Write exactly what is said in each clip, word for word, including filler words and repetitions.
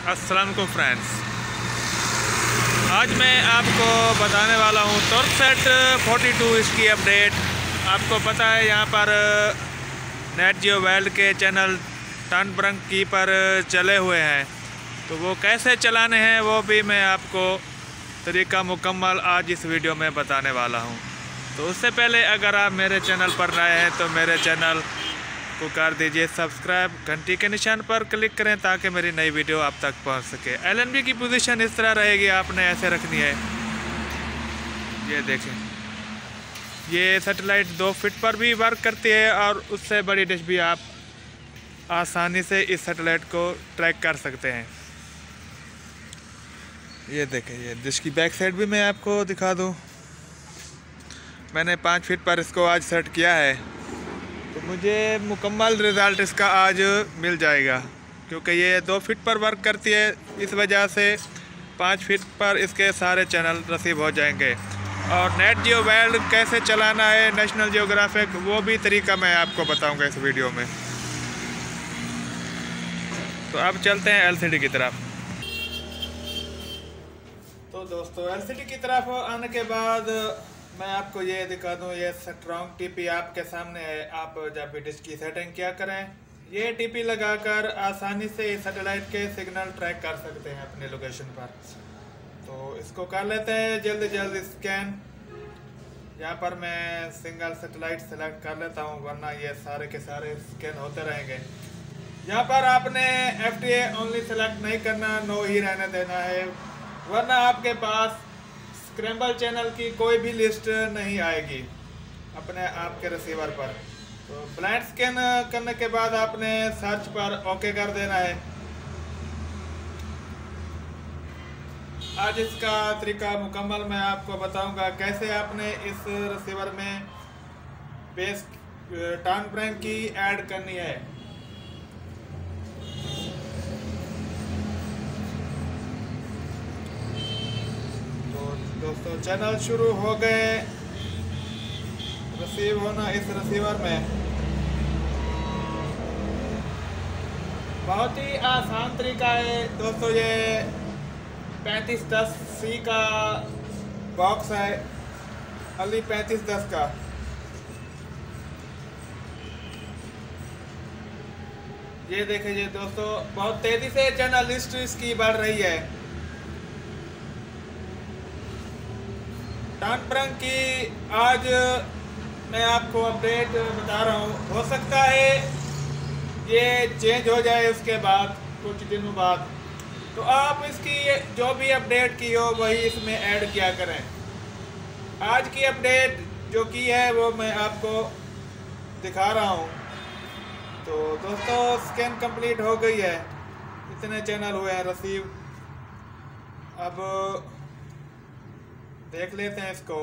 अस्सलाम वालेकुम फ्रेंड्स, आज मैं आपको बताने वाला हूँ टॉर्कसेट फोर्टी टू इसकी अपडेट। आपको पता है यहाँ पर नेट जियो वर्ल्ड के चैनल टर्न ब्रंक की पर चले हुए हैं, तो वो कैसे चलाने हैं वो भी मैं आपको तरीका मुकम्मल आज इस वीडियो में बताने वाला हूँ। तो उससे पहले अगर आप मेरे चैनल पर नए हैं तो मेरे चैनल को कर दीजिए सब्सक्राइब, घंटी के निशान पर क्लिक करें ताकि मेरी नई वीडियो आप तक पहुंच सके। एल एन बी की पोजीशन इस तरह रहेगी, आपने ऐसे रखनी है। ये देखें, ये सैटेलाइट दो फीट पर भी वर्क करती है और उससे बड़ी डिश भी आप आसानी से इस सैटेलाइट को ट्रैक कर सकते हैं। ये देखें, ये डिश की बैक साइड भी मैं आपको दिखा दूँ। मैंने पाँच फीट पर इसको आज सेट किया है, तो मुझे मुकम्मल रिज़ल्ट इसका आज मिल जाएगा, क्योंकि ये दो फीट पर वर्क करती है। इस वजह से पाँच फीट पर इसके सारे चैनल रिसीव हो जाएंगे। और नेट जियो वर्ल्ड कैसे चलाना है, नेशनल जियोग्राफिक, वो भी तरीका मैं आपको बताऊंगा इस वीडियो में। तो अब चलते हैं एल सी डी की तरफ। तो दोस्तों, एल सी डी की तरफ आने के बाद मैं आपको ये दिखा दूँ, ये स्ट्रॉन्ग टीपी आपके सामने है। आप जब भी डिश की सेटिंग क्या करें, ये टीपी लगाकर आसानी से सैटेलाइट के सिग्नल ट्रैक कर सकते हैं अपने लोकेशन पर। तो इसको कर लेते हैं जल्द जल्द स्कैन। यहाँ पर मैं सिंगल सैटेलाइट सेलेक्ट कर लेता हूँ, वरना ये सारे के सारे स्कैन होते रहेंगे। यहाँ पर आपने F T A only select नहीं करना, नो ही रहने देना है, वरना आपके पास स्क्रैम्बल चैनल की कोई भी लिस्ट नहीं आएगी अपने आपके रिसीवर पर। तो ब्लाइंड स्कैन करने के बाद आपने सर्च पर ओके कर देना है। आज इसका तरीका मुकम्मल मैं आपको बताऊंगा कैसे आपने इस रिसीवर में बेस टर्न ब्रंक की ऐड करनी है। दोस्तों, चैनल शुरू हो गए रिसीव होना इस रिसीवर में। बहुत ही आसान तरीका है दोस्तों। ये पैंतीस दस सी का बॉक्स है, अली पैंतीस दस का। ये देखिए दोस्तों, बहुत तेजी से चैनल लिस्ट इसकी बढ़ रही है। टर्न ब्रंक की आज मैं आपको अपडेट बता रहा हूँ। हो सकता है ये चेंज हो जाए उसके बाद, कुछ दिनों बाद, तो आप इसकी जो भी अपडेट की हो वही इसमें ऐड किया करें। आज की अपडेट जो की है वो मैं आपको दिखा रहा हूँ। तो दोस्तों, स्कैन कंप्लीट हो गई है, इतने चैनल हुए हैं रिसीव। अब देख लेते हैं इसको।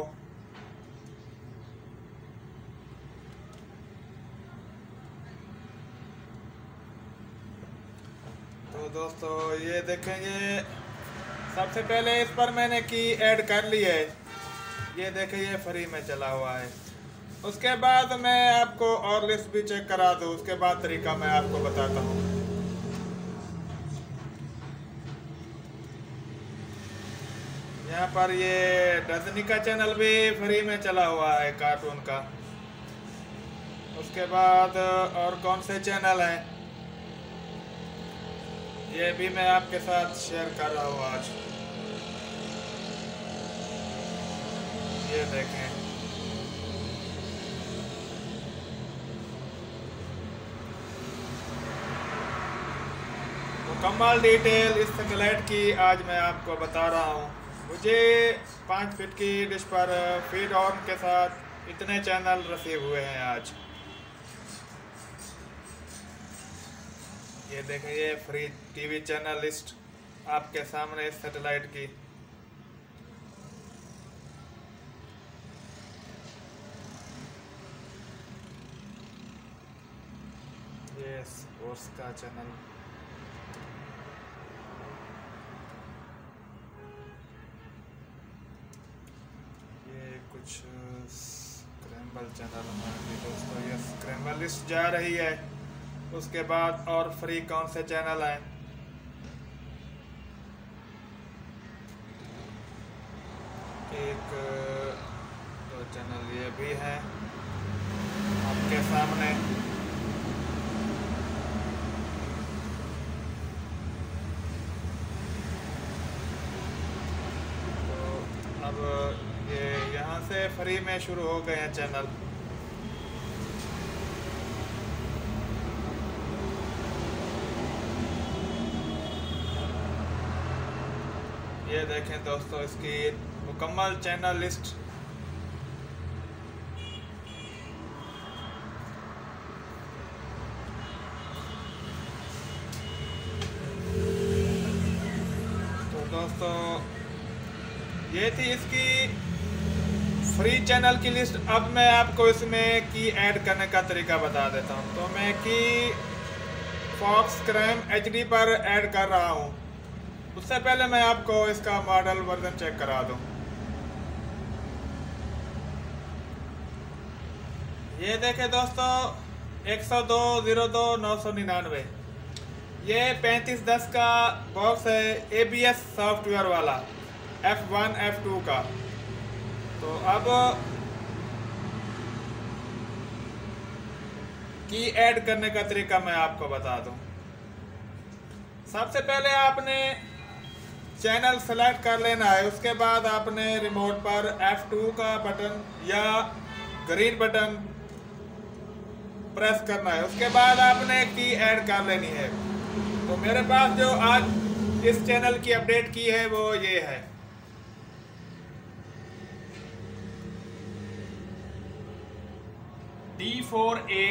तो दोस्तों, ये देखेंगे, सबसे पहले इस पर मैंने की ऐड कर ली है। ये देखें, ये फ्री में चला हुआ है। उसके बाद मैं आपको और लिस्ट भी चेक करा दूँ, उसके बाद तरीका मैं आपको बताता हूँ। यहाँ पर ये डजनी का चैनल भी फ्री में चला हुआ है, कार्टून का। उसके बाद और कौन से चैनल हैं ये भी मैं आपके साथ शेयर कर रहा हूँ आज। ये देखें, मुकम्मल डिटेल इस सैटेलाइट की आज मैं आपको बता रहा हूँ। मुझे पाँच फीट की डिश पर फीड ऑन के साथ इतने चैनल रिसीव हुए हैं आज। ये देखें, ये फ्री टीवी चैनल लिस्ट आपके सामने इस सैटेलाइट की। ये स्पोर्ट्स का चैनल, कुछ स्क्रैम्बल चैनल में दोस्तों, ये स्क्रैम्बल लिस्ट जा रही है। उसके बाद और फ्री कौन से चैनल हैं एक दो चैनल ये भी है आपके सामने। तो अब ये यहाँ से फ्री में शुरू हो गए हैं चैनल। ये देखें दोस्तों इसकी मुकम्मल चैनल लिस्ट। तो दोस्तों ये थी इसकी फ्री चैनल की लिस्ट। अब मैं आपको इसमें की ऐड करने का तरीका बता देता हूँ। तो मैं की फॉक्स क्राइम एच डी पर ऐड कर रहा हूँ। उससे पहले मैं आपको इसका मॉडल वर्जन चेक करा दूं। ये देखें दोस्तों एक सौ दो ज़ीरो दो नौ सौ निन्यानवे, ये पैंतीस दस का बॉक्स है ए बी एस सॉफ्टवेयर वाला एफ वन एफ टू का। तो अब की ऐड करने का तरीका मैं आपको बता दूं। सबसे पहले आपने चैनल सेलेक्ट कर लेना है। उसके बाद आपने रिमोट पर एफ टू का बटन या ग्रीन बटन प्रेस करना है। उसके बाद आपने की ऐड कर लेनी है। तो मेरे पास जो आज इस चैनल की अपडेट की है वो ये है। डी फोर ए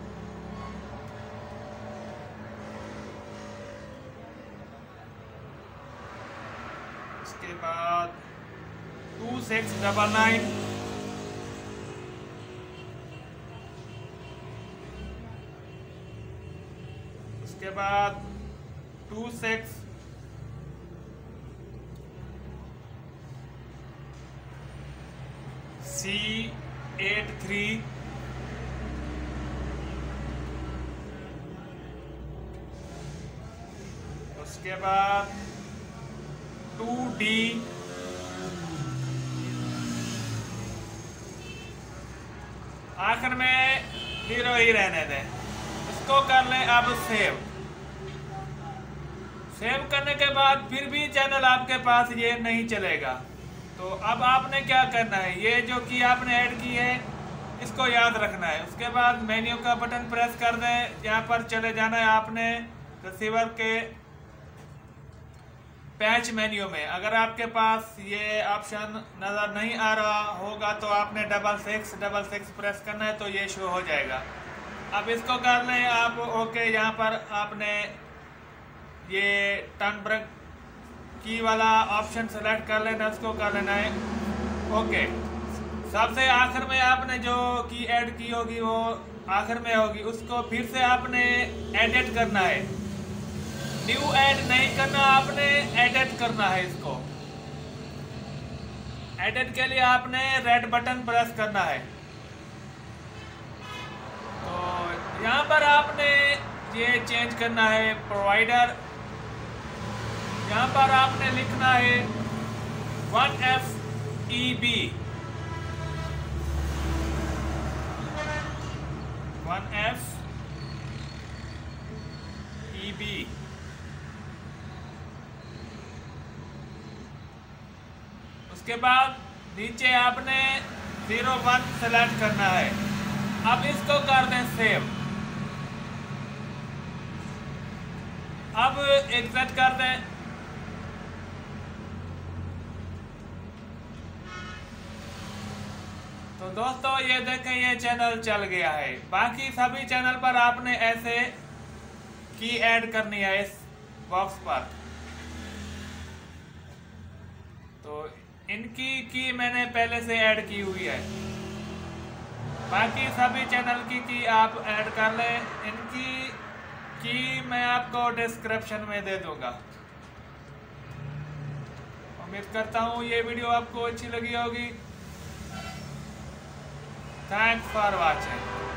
उसके बाद टू सिक्स डबल नाइन, उसके बाद two six C eight three, उसके बाद टू डी, आखिर में हीरो ही रहने दें। इसको कर लें अब सेव। सेव करने के बाद फिर भी चैनल आपके पास ये नहीं चलेगा। तो अब आपने क्या करना है, ये जो कि आपने ऐड की है इसको याद रखना है। उसके बाद मेन्यू का बटन प्रेस कर दें। यहाँ पर चले जाना है आपने रिसीवर के पैच मेन्यू में। अगर आपके पास ये ऑप्शन नज़र नहीं आ रहा होगा तो आपने double six double six press करना है तो ये शो हो जाएगा। अब इसको कर लें आप ओके। यहाँ पर आपने ये टर्न ब्रेक की वाला ऑप्शन सेलेक्ट कर लेना, उसको कर लेना है ओके। सबसे आखिर में आपने जो की ऐड की होगी वो आखिर में होगी, उसको फिर से आपने एडिट करना है। न्यू ऐड नहीं करना, आपने एडिट करना है। इसको एडिट के लिए आपने रेड बटन प्रेस करना है। तो यहाँ पर आपने ये चेंज करना है प्रोवाइडर। यहाँ पर आपने लिखना है one F E B, one F E B. उसके बाद नीचे आपने ज़ीरो वन सेलेक्ट करना है। अब इसको कर दें सेव। अब एग्जिट कर दें। तो दोस्तों ये देखें ये चैनल चल गया है। बाकी सभी चैनल पर आपने ऐसे की ऐड करनी है इस बॉक्स पर। तो इनकी की मैंने पहले से ऐड की हुई है। बाकी सभी चैनल की की आप ऐड कर लें। इनकी की मैं आपको डिस्क्रिप्शन में दे दूंगा। उम्मीद करता हूँ ये वीडियो आपको अच्छी लगी होगी। Thanks for watching.